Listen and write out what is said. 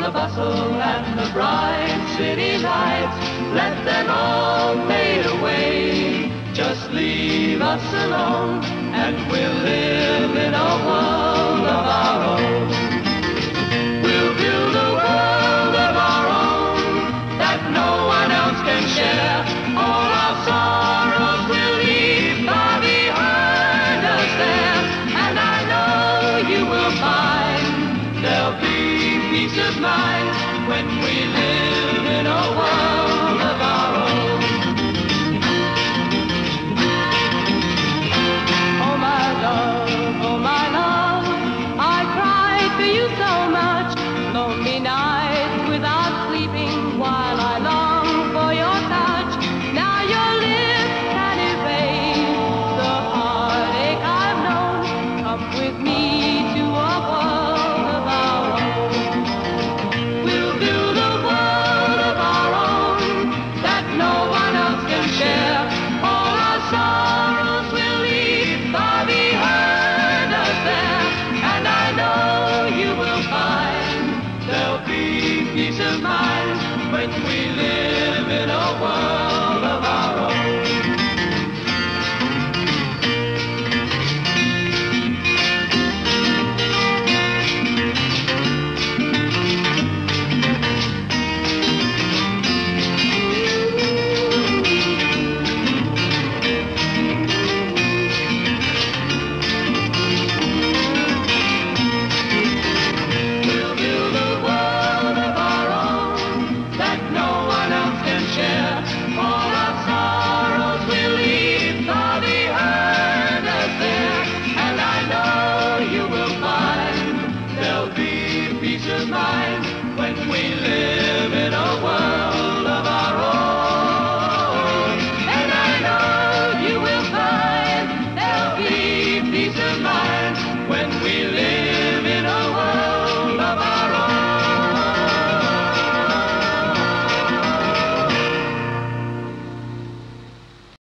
the bustle and the bright city lights, let them all fade away. Just leave us alone, and we'll live in a world of our own. We'll build a world of our own that no one else can share. All our sorrows we'll leave far behind us there, and I know you will find there'll be peace of mind when we live in a world